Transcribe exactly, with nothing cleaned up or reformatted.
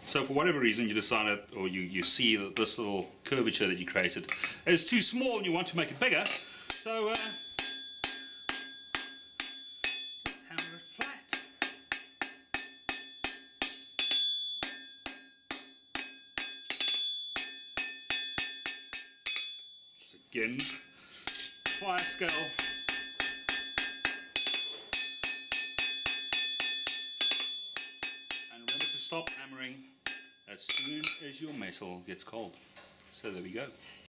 So for whatever reason you decided, or you, you see that this little curvature that you created is too small and you want to make it bigger, so uh, just hammer it flat. So again, fire scale. And remember to stop hammering as soon as your metal gets cold. So there we go.